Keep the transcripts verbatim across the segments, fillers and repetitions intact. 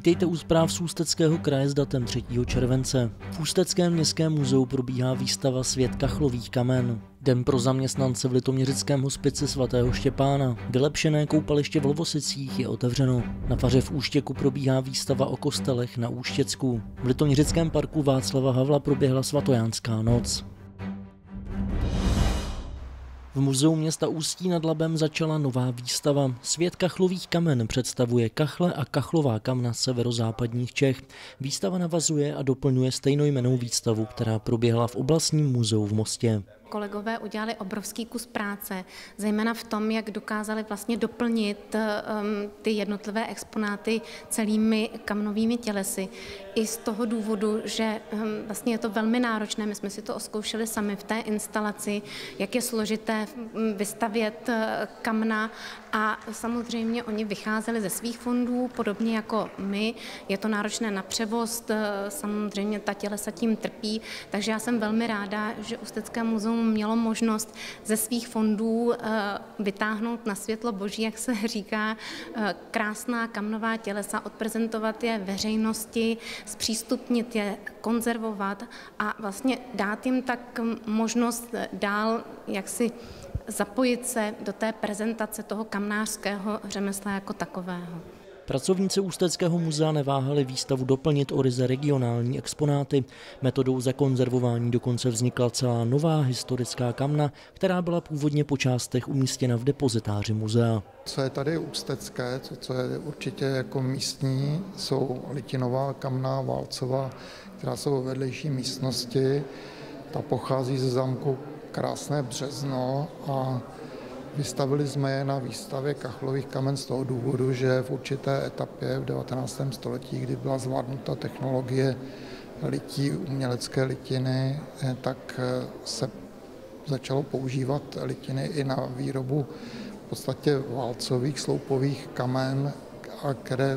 Vítejte u zpráv z Ústeckého kraje s datem třetího července. V Ústeckém městském muzeu probíhá výstava Svět kachlových kamen. Den pro zaměstnance v litoměřickém hospici svatého Štěpána. Vylepšené koupaliště v Lovosicích je otevřeno. Na faře v Úštěku probíhá výstava o kostelech na Úštěcku. V litoměřickém parku Václava Havla proběhla svatojánská noc. V muzeu města Ústí nad Labem začala nová výstava. Svět kachlových kamen představuje kachle a kachlová kamna severozápadních Čech. Výstava navazuje a doplňuje stejnojmennou výstavu, která proběhla v oblastním muzeu v Mostě. Kolegové udělali obrovský kus práce, zejména v tom, jak dokázali vlastně doplnit um, ty jednotlivé exponáty celými kamnovými tělesy. I z toho důvodu, že um, vlastně je to velmi náročné, my jsme si to oskoušeli sami v té instalaci, jak je složité vystavět uh, kamna a samozřejmě oni vycházeli ze svých fondů, podobně jako my. Je to náročné na převoz, uh, samozřejmě ta tělesa tím trpí, takže já jsem velmi ráda, že Ústecké muzeum mělo možnost ze svých fondů vytáhnout na světlo boží, jak se říká, krásná kamnová tělesa, odprezentovat je veřejnosti, zpřístupnit je, konzervovat a vlastně dát jim tak možnost dál jaksi zapojit se do té prezentace toho kamnářského řemesla jako takového. Pracovníci Ústeckého muzea neváhali výstavu doplnit o ryze regionální exponáty. Metodou zakonzervování dokonce vznikla celá nová historická kamna, která byla původně po částech umístěna v depozitáři muzea. Co je tady ústecké, co, co je určitě jako místní, jsou litinová kamna Válcova, která jsou ve vedlejší místnosti. Ta pochází ze zámku Krásné Březno a vystavili jsme je na výstavě kachlových kamen z toho důvodu, že v určité etapě v devatenáctém století, kdy byla zvládnuta technologie lití, umělecké litiny, tak se začalo používat litiny i na výrobu v podstatě válcových sloupových kamen, které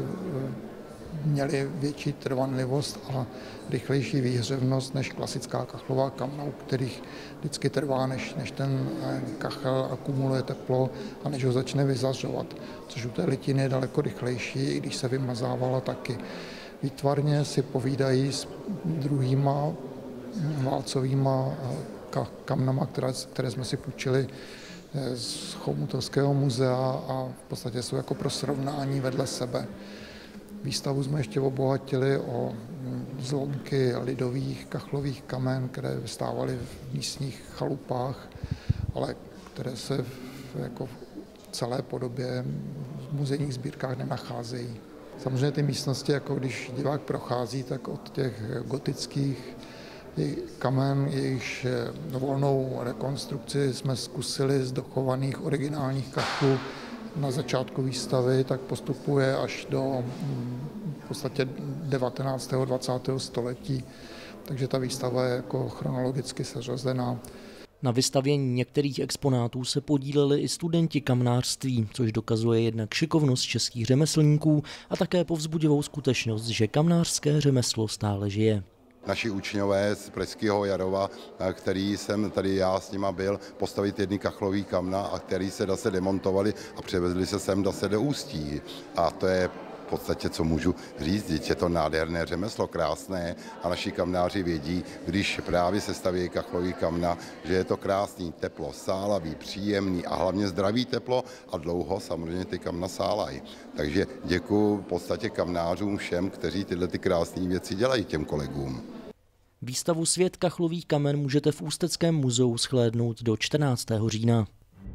měly větší trvanlivost a rychlejší výhřevnost než klasická kachlová kamna, u kterých vždycky trvá, než, než ten kachel akumuluje teplo a než ho začne vyzařovat, což u té litiny je daleko rychlejší, i když se vymazávala taky. Výtvarně si povídají s druhýma válcovýma kamnama, které, které jsme si půjčili z Chomutovského muzea a v podstatě jsou jako pro srovnání vedle sebe. Výstavu jsme ještě obohatili o zlomky lidových kachlových kamen, které vystávaly v místních chalupách, ale které se v, jako v celé podobě v muzejních sbírkách nenacházejí. Samozřejmě ty místnosti, jako když divák prochází, tak od těch gotických kamen, jejichž volnou rekonstrukci jsme zkusili z dochovaných originálních kachlů na začátku výstavy, tak postupuje až do v podstatě devatenáctého dvacátého století, takže ta výstava je jako chronologicky seřazená. Na vystavění některých exponátů se podíleli i studenti kamnářství, což dokazuje jednak šikovnost českých řemeslníků a také povzbudivou skutečnost, že kamnářské řemeslo stále žije. Naši učňové z Pražského Jarova, který jsem tady já s nima byl, postavit jedny kachlový kamna a který se zase demontovali a převezli se sem zase do Ústí. A to je v podstatě, co můžu říct, je to nádherné řemeslo, krásné a naši kamnáři vědí, když právě se staví kachlový kamna, že je to krásný, teplo, sálavý, příjemný a hlavně zdravý teplo a dlouho samozřejmě ty kamna sálají. Takže děkuji v podstatě kamnářům všem, kteří tyhle ty krásné věci dělají těm kolegům. Výstavu Svět kachlových kamen můžete v Ústeckém muzeu shlédnout do čtrnáctého října.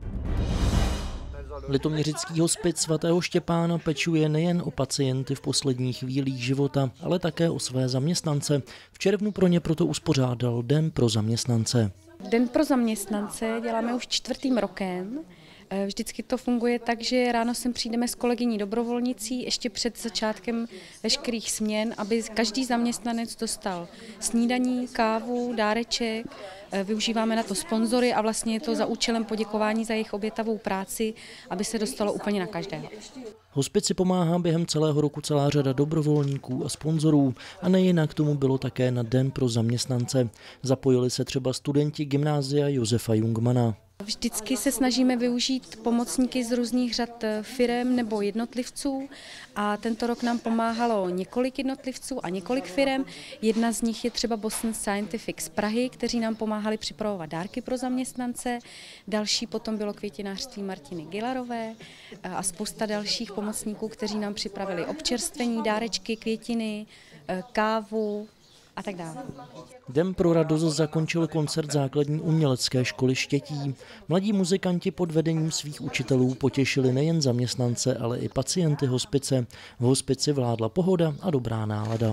Litoměřický hospic svatého Štěpána pečuje nejen o pacienty v posledních chvílích života, ale také o své zaměstnance. V červnu pro ně proto uspořádal Den pro zaměstnance. Den pro zaměstnance děláme už čtvrtým rokem. Vždycky to funguje tak, že ráno sem přijdeme s kolegyní dobrovolnicí ještě před začátkem veškerých směn, aby každý zaměstnanec dostal snídaní, kávu, dáreček. Využíváme na to sponzory a vlastně je to za účelem poděkování za jejich obětavou práci, aby se dostalo úplně na každého. Hospici pomáhá během celého roku celá řada dobrovolníků a sponzorů a nejinak tomu bylo také na Den pro zaměstnance. Zapojili se třeba studenti gymnázia Josefa Jungmana. Vždycky se snažíme využít pomocníky z různých řad firem nebo jednotlivců a tento rok nám pomáhalo několik jednotlivců a několik firem. Jedna z nich je třeba Boston Scientific z Prahy, kteří nám pomáhali připravovat dárky pro zaměstnance. Další potom bylo květinářství Martiny Gilarové a spousta dalších pomocníků, kteří nám připravili občerstvení, dárečky, květiny, kávu a tak dále. Den pro radost zakončil koncert základní umělecké školy Štětí. Mladí muzikanti pod vedením svých učitelů potěšili nejen zaměstnance, ale i pacienty hospice. V hospici vládla pohoda a dobrá nálada.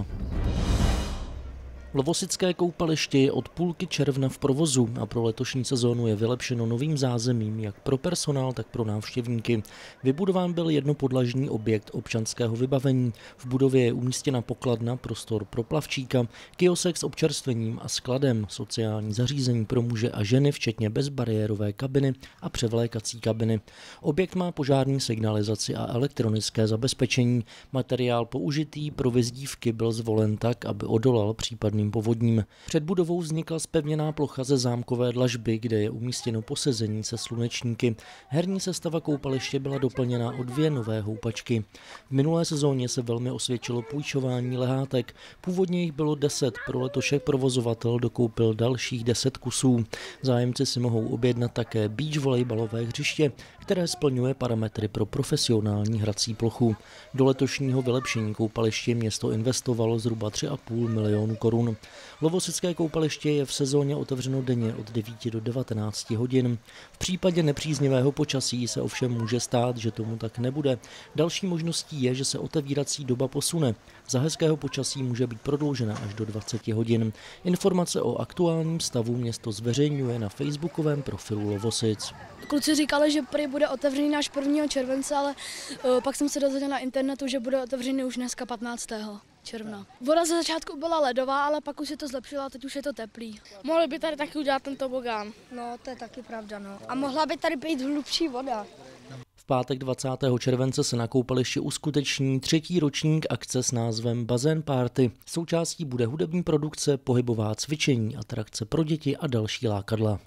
Lovosické koupaliště je od půlky června v provozu a pro letošní sezónu je vylepšeno novým zázemím jak pro personál, tak pro návštěvníky. Vybudován byl jednopodlažní objekt občanského vybavení. V budově je umístěna pokladna, prostor pro plavčíka, kiosek s občerstvením a skladem, sociální zařízení pro muže a ženy, včetně bezbariérové kabiny a převlékací kabiny. Objekt má požární signalizaci a elektronické zabezpečení. Materiál použitý pro vyzdívky byl zvolen tak, aby odolal případným povodním. Před budovou vznikla zpevněná plocha ze zámkové dlažby, kde je umístěno posezení se slunečníky. Herní sestava koupaliště byla doplněna o dvě nové houpačky. V minulé sezóně se velmi osvědčilo půjčování lehátek. Původně jich bylo deset, pro letošek provozovatel dokoupil dalších deset kusů. Zájemci si mohou objednat také beach volejbalové hřiště, které splňuje parametry pro profesionální hrací plochu. Do letošního vylepšení koupaliště město investovalo zhruba tři a půl milionu korun. Lovosické koupaliště je v sezóně otevřeno denně od devíti do devatenácti hodin. V případě nepříznivého počasí se ovšem může stát, že tomu tak nebude. Další možností je, že se otevírací doba posune. Za hezkého počasí může být prodloužena až do dvaceti hodin. Informace o aktuálním stavu město zveřejňuje na facebookovém profilu Lovosic. Kluci říkali, že prý bude otevřený až prvního července, ale uh, pak jsem se dozvěděl na internetu, že bude otevřený už dneska patnáctého června. Voda ze začátku byla ledová, ale pak už se to zlepšilo a teď už je to teplý. Mohli by tady taky udělat ten tobogán. No, to je taky pravda, no. A mohla by tady být hlubší voda. V pátek dvacátého července se na koupališti uskuteční třetí ročník akce s názvem Bazén Party. Součástí bude hudební produkce, pohybová cvičení, atrakce pro děti a další lákadla.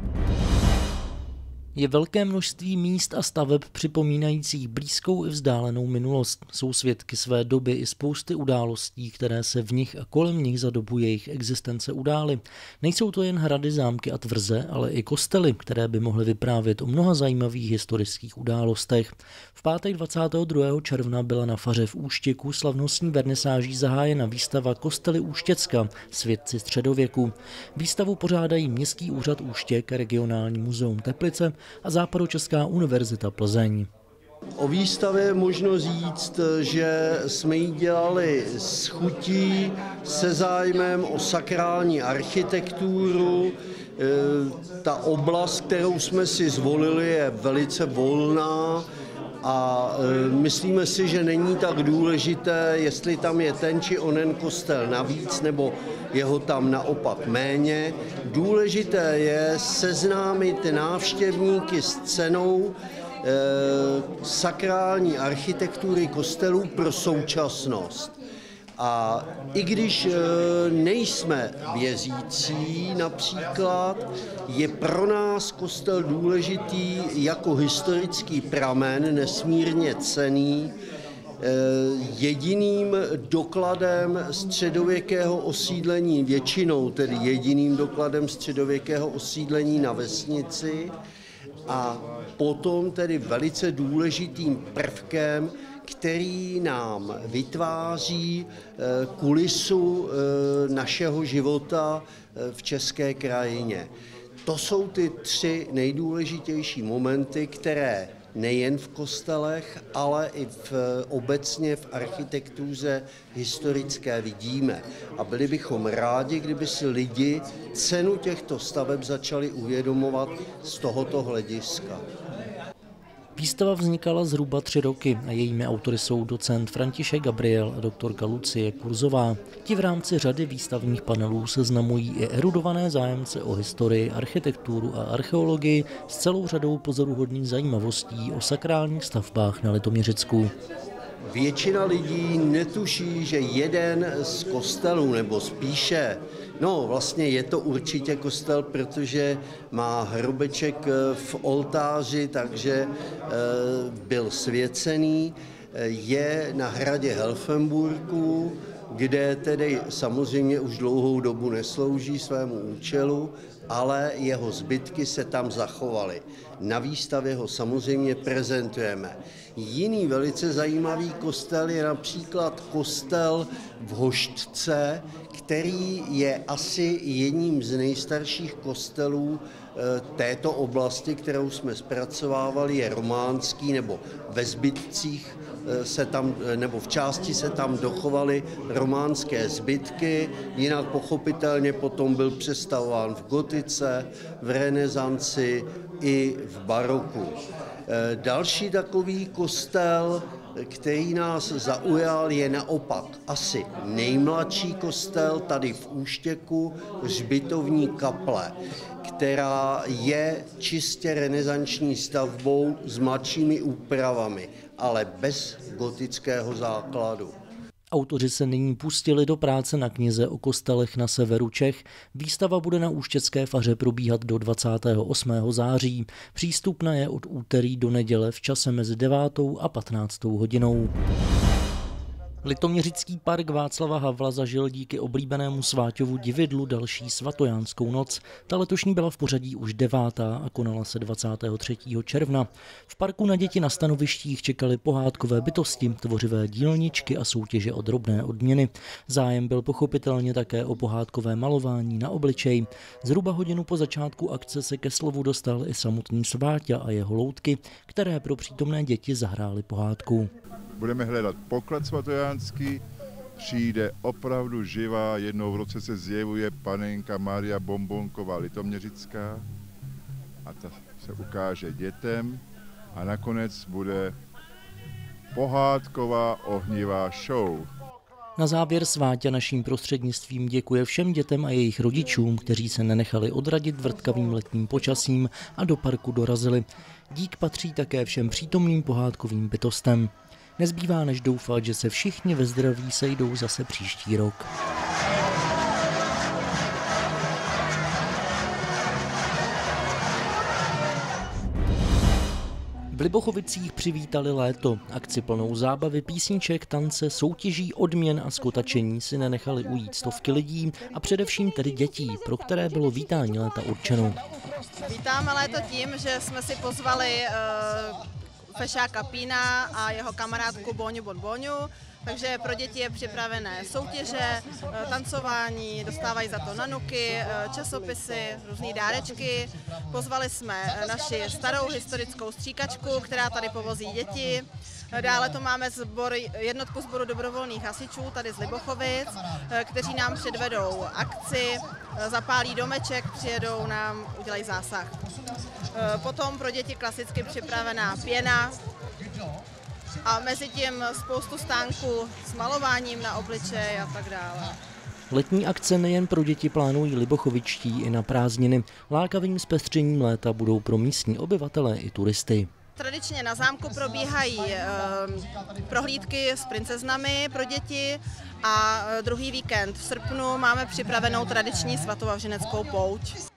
Je velké množství míst a staveb připomínajících blízkou i vzdálenou minulost. Jsou svědky své doby i spousty událostí, které se v nich a kolem nich za dobu jejich existence udály. Nejsou to jen hrady, zámky a tvrze, ale i kostely, které by mohly vyprávět o mnoha zajímavých historických událostech. V pátek dvacátého druhého června byla na faře v Úštěku slavnostní vernisáží zahájena výstava Kostely Úštěcka, svědci středověku. Výstavu pořádají Městský úřad Úštěk, Regionální muzeum Teplice a Západočeská univerzita Plzeň. O výstavě je možno říct, že jsme ji dělali s chutí, se zájmem o sakrální architekturu. Ta oblast, kterou jsme si zvolili, je velice volná a myslíme si, že není tak důležité, jestli tam je ten či onen kostel navíc, nebo jeho tam naopak méně. Důležité je seznámit návštěvníky s cenou e, sakrální architektury kostelů pro současnost. A i když e, nejsme věřící například, je pro nás kostel důležitý jako historický pramen, nesmírně cenný. Jediným dokladem středověkého osídlení, většinou tedy jediným dokladem středověkého osídlení na vesnici a potom tedy velice důležitým prvkem, který nám vytváří kulisu našeho života v české krajině. To jsou ty tři nejdůležitější momenty, které nejen v kostelech, ale i v, obecně v architektuře historické vidíme. A byli bychom rádi, kdyby si lidi cenu těchto staveb začali uvědomovat z tohoto hlediska. Výstava vznikala zhruba tři roky a jejími autory jsou docent František Gabriel a doktorka Lucie Kurzová. Ti v rámci řady výstavních panelů seznamují i erudované zájemce o historii, architekturu a archeologii s celou řadou pozoruhodných zajímavostí o sakrálních stavbách na Litoměřicku. Většina lidí netuší, že jeden z kostelů, nebo spíše No, vlastně je to určitě kostel, protože má hrobeček v oltáři, takže byl svěcený. Je na hradě Helfenburku, kde tedy samozřejmě už dlouhou dobu neslouží svému účelu, ale jeho zbytky se tam zachovaly. Na výstavě ho samozřejmě prezentujeme. Jiný velice zajímavý kostel je například kostel v Hoštce, který je asi jedním z nejstarších kostelů této oblasti, kterou jsme zpracovávali, je románský, nebo ve zbytcích se tam, nebo v části se tam dochovaly románské zbytky, jinak pochopitelně potom byl přestavován v gotice, v renesanci i v baroku. Další takový kostel, který nás zaujal, je naopak asi nejmladší kostel tady v Úštěku, hřbitovní kaple, která je čistě renesanční stavbou s mladšími úpravami, ale bez gotického základu. Autoři se nyní pustili do práce na knize o kostelech na severu Čech. Výstava bude na Úštěcké faře probíhat do dvacátého osmého září. Přístupná je od úterý do neděle v čase mezi devátou a patnáctou hodinou. Litoměřický park Václava Havla zažil díky oblíbenému Sváťovu dividlu další svatojánskou noc. Ta letošní byla v pořadí už devátá a konala se dvacátého třetího června. V parku na děti na stanovištích čekaly pohádkové bytosti, tvořivé dílničky a soutěže o drobné odměny. Zájem byl pochopitelně také o pohádkové malování na obličej. Zhruba hodinu po začátku akce se ke slovu dostal i samotný Sváťa a jeho loutky, které pro přítomné děti zahrály pohádku. Budeme hledat poklad svatojánský, přijde opravdu živá, jednou v roce se zjevuje panenka Maria Bombonková Litoměřická a ta se ukáže dětem a nakonec bude pohádková ohnivá show. Na závěr Sváťa naším prostřednictvím děkuje všem dětem a jejich rodičům, kteří se nenechali odradit vrtkavým letním počasím a do parku dorazili. Dík patří také všem přítomným pohádkovým bytostem. Nezbývá než doufat, že se všichni ve zdraví sejdou zase příští rok. V Libochovicích přivítali léto. Akci plnou zábavy, písniček, tance, soutěží, odměn a skotačení si nenechali ujít stovky lidí a především tedy dětí, pro které bylo vítání léta určeno. Vítáme léto tím, že jsme si pozvali uh... fešáka Pína a jeho kamarádku Bóňu Bonbóňu, takže pro děti je připravené soutěže, tancování, dostávají za to nanuky, časopisy, různé dárečky. Pozvali jsme naši starou historickou stříkačku, která tady povozí děti. Dále to máme sbor, jednotku sboru dobrovolných hasičů tady z Libochovic, kteří nám předvedou akci, zapálí domeček, přijedou nám, udělají zásah. Potom pro děti klasicky připravená pěna a mezi tím spoustu stánků s malováním na obličej a tak dále. Letní akce nejen pro děti plánují libochovičtí i na prázdniny. Lákavým zpestřením léta budou pro místní obyvatele i turisty. Tradičně na zámku probíhají e, prohlídky s princeznami pro děti a druhý víkend v srpnu máme připravenou tradiční svatovavřineckou pouť.